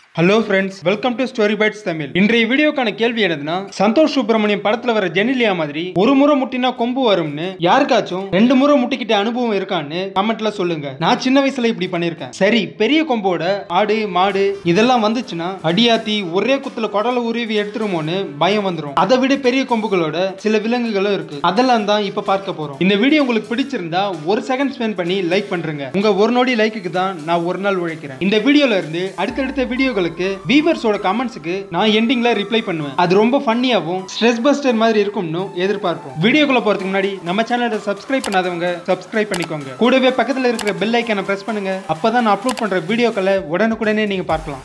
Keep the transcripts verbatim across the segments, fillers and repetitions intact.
Hello friends, welcome to story bytes Tamil. இன்றைய வீடியோக்கான கேள்வி என்னதுன்னா, சந்தோஷ் சுப்ரமணியம் படத்துல வர ஜெனிலியா மாதிரி ஒரு முறை முட்டினா கொம்பு வரும்னு யாருக்காச்சும் ரெண்டு முறை முட்டிக்கிட்ட அனுபவம் இருக்கான்னு கமெண்ட்ல சொல்லுங்க. நான் சின்ன வயசுல இப்படி பண்ணிருக்கேன். சரி, பெரிய கொம்போட ஆடு மாடு இதெல்லாம் வந்துச்சுன்னா அடியாத்தி ஒரே குத்துல குடல உருவி எடுத்துருமோன்னு பயம் வந்துடும். அதை விட பெரிய கொம்புகளோட சில விலங்குகளும் இருக்கு. அதெல்லாம் தான் இப்ப பார்க்க போறோம். இந்த வீடியோ உங்களுக்கு பிடிச்சிருந்தா ஒரு செகண்ட் ஸ்பெண்ட் பண்ணி லைக் பண்றேங்க. உங்க ஒரு நொடி லைக்குக்கு தான் நான் ஒரு நாள் உழைக்கிறேன். இந்த வீடியோல இருந்து அடுத்தடுத்த வீடியோக்களுக்கு வியூவர்ஸோட கமெண்ட்ஸ்க்கு நான் எண்டிங்ல ரிப்ளை பண்ணுவேன். அது ரொம்ப ஃபன்னியாவும் ஸ்ட்ரெஸ் பஸ்டர் மாதிரி இருக்கும்னு எதிர்பார்ப்போம். வீடியோக்குள்ள போறதுக்கு முன்னாடி நம்ம சேனலை சப்ஸ்கிரைப் பண்ணாதவங்க சப்ஸ்கிரைப் பண்ணிக்கோங்க. கூடவே பக்கத்துல இருக்கிற பெல் ஐகானை பிரஸ் பண்ணுங்க. அப்பதான் நான் அப்லோட் பண்ற வீடியோக்களை உடனுக்குடனே நீங்க பார்க்கலாம்.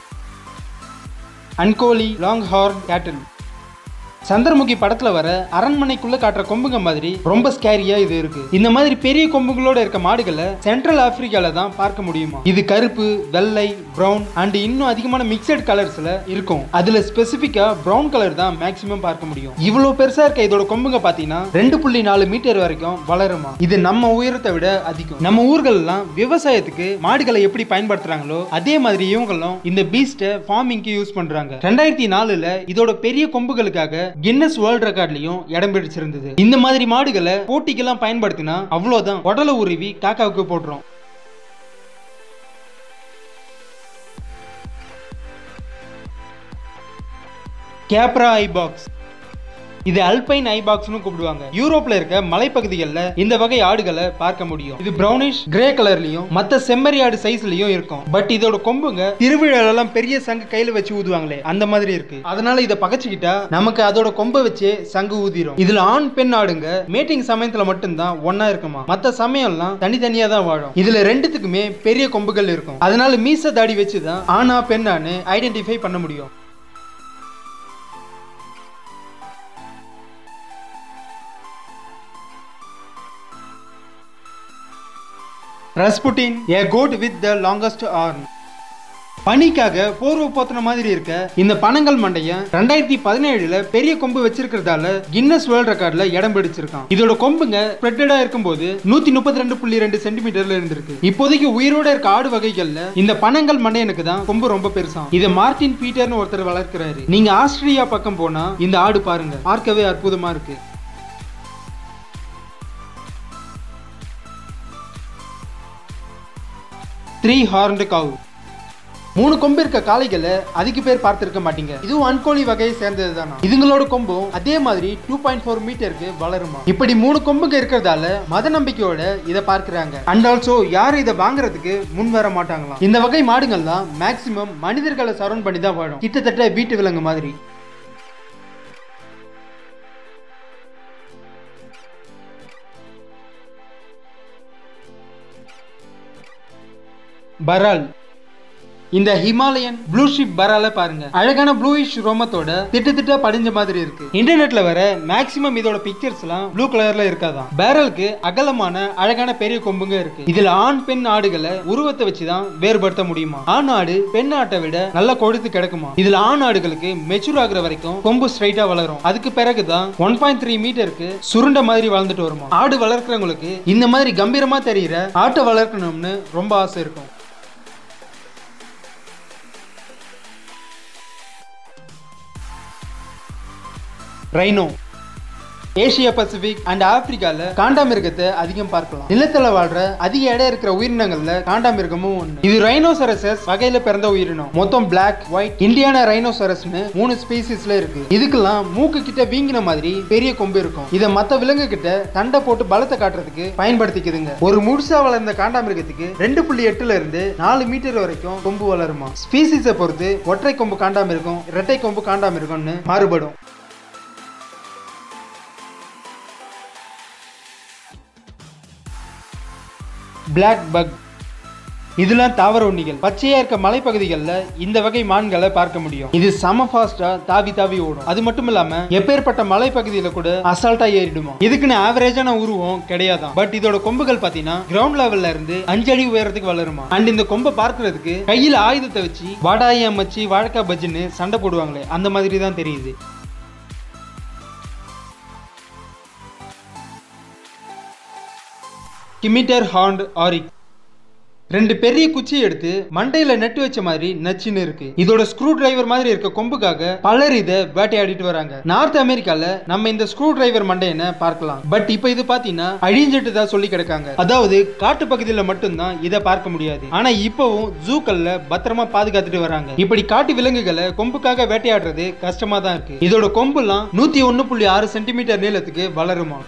அன்கோலி லாங் ஹார்ன் கேட்டில். சந்திரமுகி படத்துல வர அரண்மனைக்குள்ள காட்டுற கொம்புங்க மாதிரி ரொம்ப ஸ்கேரியா இது இருக்கு. இந்த மாதிரி பெரிய கொம்புகளோட இருக்க மாடுகளை சென்ட்ரல் ஆப்பிரிக்கால தான் பார்க்க முடியுமா. இது கருப்பு, வெள்ளை, பிரவுன் அண்ட் இன்னும் அதிகமான மிக்சட் கலர்ஸ்ல இருக்கும். அதுல ஸ்பெசிபிக்கா பிரவுன் கலர் தான் மேக்ஸிமம் பார்க்க முடியும். இவ்வளவு பெருசா இருக்க இதோட கொம்புங்க பாத்தீங்கன்னா ரெண்டு புள்ளி நாலு மீட்டர் வரைக்கும் வளருமா. இது நம்ம உயரத்தை விட அதிகம். நம்ம ஊர்கள் எல்லாம் விவசாயத்துக்கு மாடுகளை எப்படி பயன்படுத்துறாங்களோ அதே மாதிரி இவங்களும் இந்த பீஸ்ட ஃபார்மிங்க்கு யூஸ் பண்றாங்க. ரெண்டாயிரத்தி நாலுல இதோட பெரிய கொம்புகளுக்காக கின்னஸ் வேர்ல்ட் ரெக்கார்ட்லயும் இடம் பிடிச்சிருந்தது. இந்த மாதிரி மாடுகளை போட்டிக்கெல்லாம் பயன்படுத்தினா அவ்வளவுதான், உடல உருவி காக்காவுக்கு போட்டுரும். கேப்ரா ஐபாக்ஸ். இது அல்பைன் ஐபாக்ஸ்னு கூப்பிடுவாங்க. யூரோப்ல இருக்க மலைப்பகுதிகளில் இந்த வகை ஆடுகளை பார்க்க முடியும். இது பிரவுனிஷ் கிரே கலர்லயும் மத்த செம்மறி ஆடு சைஸ்லயும் இருக்கும். பட் இதோட கொம்புங்க திருவிழாலாம் பெரிய சங்கு கையில வச்சு ஊதுவாங்களே அந்த மாதிரி இருக்கு. அதனால இதை பகச்சுக்கிட்டா நமக்கு அதோட கொம்பை வச்சு சங்கு ஊதிரும். இதுல ஆண் பெண் ஆடுங்க மேட்டிங் சமயத்துல மட்டும்தான் ஒன்னா இருக்குமா. மத்த சமயம்லாம் தனித்தனியா தான் வாழும். இதுல ரெண்டுத்துக்குமே பெரிய கொம்புகள் இருக்கும். அதனால மீச தாடி வச்சுதான் ஆனா பெண்ணான்னு ஐடென்டிஃபை பண்ண முடியும். Rasputin, a goat with the longest arm. பனிக்காக போர்வ போத்துன மாதிரி இருக்க இந்த பனங்கல் மண்டையன் ரெண்டாயிரத்தி பதினேழுல பெரிய கொம்பு வச்சிருக்கிறதால கின்னஸ் வேர்ல்ட் ரெக்கார்ட்ல இடம் பிடிச்சிருக்கான். இதோட கொம்புங்க ஸ்ப்ரெட்டடா இருக்கும்போது நூத்தி முப்பத்தி ரெண்டு புள்ளி ரெண்டு சென்டிமீட்டர்ல இருந்திருக்கு. இப்போதைக்கு உயிரோட இருக்க ஆடு வகைகள்ல இந்த பனங்கல் மண்டையனுக்கு தான் கொம்பு ரொம்ப பெருசா. இதை மார்டின் பீட்டர்னு ஒருத்தர் வளர்க்கிறாரு. நீங்க ஆஸ்திரேலியா பக்கம் போனா இந்த ஆடு பாருங்க, பார்க்கவே அற்புதமா இருக்கு. Three horned cow. மூணு கொம்பு இருக்க காளைகளை அதிக பேர் பார்த்திருக்க மாட்டீங்க. இதுவும் அன்கோலி வகையை சேர்ந்தது தானா. இதுங்களோட கொம்பும் அதே மாதிரி டூ பாயிண்ட் ஃபோர் மீட்டருக்கு வளருமா. இப்படி மூணு கொம்புங்க இருக்கிறதால மத நம்பிக்கையோட இதை பார்க்கிறாங்க. அண்ட் ஆல்சோ யாரும் இதை வாங்குறதுக்கு முன் வர மாட்டாங்களாம். இந்த வகை மாடுகள்லாம் மேக்சிமம் மனிதர்களை சரௌண்ட் பண்ணி தான் வாழும். கிட்டத்தட்ட வீட்டு விலங்கு மாதிரி. பரால். இந்த ஹிமாலயன் ப்ளூ ஷிப் பரால பாருங்க. அழகான ப்ளூயிஷ் ரோமத்தோட திட்டு திட்டா படிஞ்ச மாதிரி இருக்கு. இன்டர்நெட்ல வர மேக்ஸிமம் இதோட பிக்சர்ஸ் எல்லாம் ப்ளூ கலர்ல இருக்காதான். பேரலுக்கு அகலமான அழகான பெரிய கொம்புங்க இருக்கு. இதுல ஆண் பெண் ஆடுகளை உருவத்தை வச்சுதான் வேறுபடுத்த முடியுமா. ஆண் ஆடு பெண் ஆட்டை விட நல்லா கொழுத்து கிடக்குமா. இதுல ஆண் ஆடுகளுக்கு மெச்சூர் ஆகுற வரைக்கும் கொம்பு ஸ்ட்ரைட்டா வளரும். அதுக்கு பிறகுதான் ஒன் பாயிண்ட் த்ரீ மீட்டருக்கு சுருண்ட மாதிரி வளர்ந்துட்டு வருமா. ஆடு வளர்க்கிறவங்களுக்கு இந்த மாதிரி கம்பீரமா தெரியுற ஆட்டை வளர்க்கணும்னு ரொம்ப ஆசை இருக்கும். ரைனோ. ஏசியா பசிபிக் அண்ட் ஆப்பிரிக்கால காண்டாமிருகத்தை அதிகம் பார்க்கலாம். நிலத்துல வாழ்ற அதிக இடம் இருக்கிற உயிரினங்கள்ல காண்டாமிருகமும் ஒண்ணு. இது ரைனோசரசஸ் வகையில பிறந்த உயிரினம். மொத்தம் பிளாக், ஒயிட், இந்தியானா ரைனோசரஸ்னு மூணு ஸ்பீசிஸ்ல இருக்கு. இதுக்கெல்லாம் மூக்கு கிட்ட வீங்கின மாதிரி பெரிய கொம்பு இருக்கும். இதை மத்த விலங்கு கிட்ட தண்டை போட்டு பலத்தை காட்டுறதுக்கு பயன்படுத்திக்குதுங்க. ஒரு முழுசா வளர்ந்த காண்டாமிருகத்துக்கு ரெண்டு புள்ளி எட்டுல இருந்து நாலு மீட்டர் வரைக்கும் கொம்பு வளருமா. ஸ்பீசிஸை பொறுத்து ஒற்றை கொம்பு காண்டாமிருகம், இரட்டை கொம்பு காண்டாமிருகம்னு மாறுபடும். Black buck. இதெல்லாம் தாவர உண்ணிகள். பச்சையா இருக்க மலைப்பகுதிகளில் இந்த வகை மான்களை பார்க்க முடியும். இது சம ஃபாஸ்டா தாவி தாவி ஓடும். அது மட்டும் இல்லாம எப்பேற்பட்ட மலைப்பகுதியில கூட அசால்ட்டா ஏறிடுமா. இதுக்குன்னு ஆவரேஜான உருவம் கிடையாதான். பட் இதோட கொம்புகள் பாத்தீங்கன்னா கிரவுண்ட் லெவல்ல இருந்து அஞ்சு அடி உயரத்துக்கு வளருமா. அண்ட் இந்த கொம்பை பார்க்கறதுக்கு கையில ஆயுதத்தை வச்சு வாடாயி அமைச்சு வாழக்கா பஜ்ஜின்னு சண்டை போடுவாங்களே அந்த மாதிரி தான் தெரியுது. Scimitar horned oryx. ரெண்டு பெரிய குச்சியை எடுத்து மண்டையில நட்டு வச்ச மாதிரி நச்சுன்னு இருக்கு. இதோட ஸ்க்ரூ டிரைவர் மாதிரி இருக்க கொம்புக்காக பலர் இதை வேட்டையாடிட்டு வராங்க. நார்த் அமெரிக்கால நம்ம இந்த ஸ்க்ரூ டிரைவர் மண்டையனை பார்க்கலாம். பட் இப்ப இது பாத்தீங்கன்னா அழிஞ்சிட்டு தான் சொல்லி கிடக்காங்க. அதாவது காட்டு பகுதியில் மட்டும்தான் இதை பார்க்க முடியாது. ஆனா இப்பவும் ஜூக்கள்ல பத்திரமா பாதுகாத்துட்டு வராங்க. இப்படி காட்டு விலங்குகளை கொம்புக்காக வேட்டையாடுறது கஷ்டமா தான் இருக்கு. இதோட கொம்புலாம் நூத்தி ஒன்னு புள்ளி ஆறு சென்டிமீட்டர் நீளத்துக்கு வளருமா.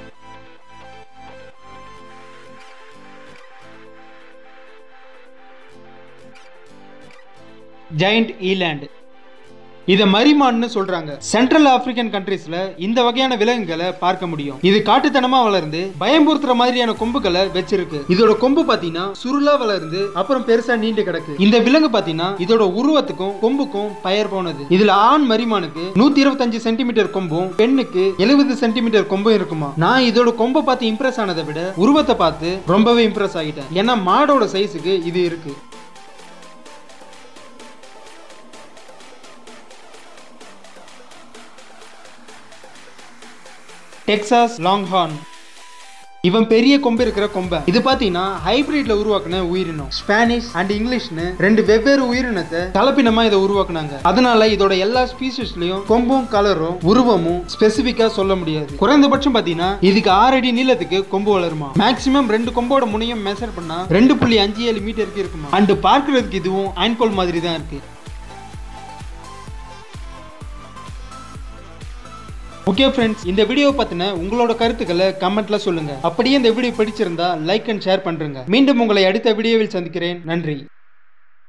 ஜெயண்ட் ஈலாண்ட் இத மரிமான்னு சொல்றாங்க. சென்ட்ரல் ஆப்பிரிக்கன் கண்ட்ரீஸ்ல இந்த வகையான விலங்குகளை பார்க்க முடியும். இது காட்டுத்தனமா வளர்ந்து பயம்புறுத்துற மாதிரியான கொம்புகளை வச்சிருக்கு. இதோட கொம்பு பாத்தீங்கன்னா சுருளா வளர்ந்து அப்புறம் பெருசா நீண்டு கிடக்கு. இந்த விலங்கு பாத்தீங்கன்னா இதோட உருவத்துக்கும் கொம்புக்கும் பெயர் போனது. இதுல ஆண் மரிமானுக்கு நூத்தி இருபத்தி அஞ்சு சென்டிமீட்டர் கொம்பும் பெண்ணுக்கு எழுபது சென்டிமீட்டர் கொம்பும் இருக்குமா. நான் இதோட கொம்பை பார்த்து இம்ப்ரெஸ் ஆனதை விட உருவத்தை பார்த்து ரொம்பவே இம்ப்ரெஸ் ஆகிட்டேன். ஏன்னா மாடோட சைஸுக்கு இது இருக்கு. டெக்சாஸ் லாங்ஹார்ன் இவன் பெரிய கொம்பு இருக்கிற கொம்பை. இது பாத்தீங்கன்னா ஹைபிரிட்ல உருவாக்குன உயிரினம். ஸ்பானிஷ் அண்ட் இங்கிலீஷ்னு ரெண்டு வெவ்வேறு உயிரினத்தை கலப்பினமா இதை உருவாக்குனாங்க. அதனால இதோட எல்லா ஸ்பீசிஸ்லயும் கொம்பும் கலரும் உருவமும் ஸ்பெசிபிக்கா சொல்ல முடியாது. குறைந்தபட்சம் பாத்தீங்கன்னா இதுக்கு ஆறு அடி நீளத்துக்கு கொம்பு வளருமா. மேக்சிமம் ரெண்டு கொம்போட முனையும் மெஷர் பண்ணா ரெண்டு புள்ளி அஞ்சு ஏழு மீட்டருக்கு இருக்குமா. அண்ட் பார்க்கிறதுக்கு இதுவும் ஆன்கோல் மாதிரி தான் இருக்கு. ஓகே ஃப்ரெண்ட்ஸ், இந்த வீடியோ பத்தின உங்களோட கருத்துக்களை கமெண்ட்ல சொல்லுங்க. அப்படியே இந்த வீடியோ பிடிச்சிருந்தா லைக் அண்ட் ஷேர் பண்றேங்க. மீண்டும் உங்களை அடுத்த வீடியோவில் சந்திக்கிறேன். நன்றி.